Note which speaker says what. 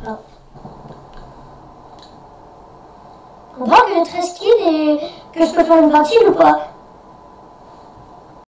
Speaker 1: Ah. On voit que j'ai 13 kills et que je peux faire une 20 kills ou pas?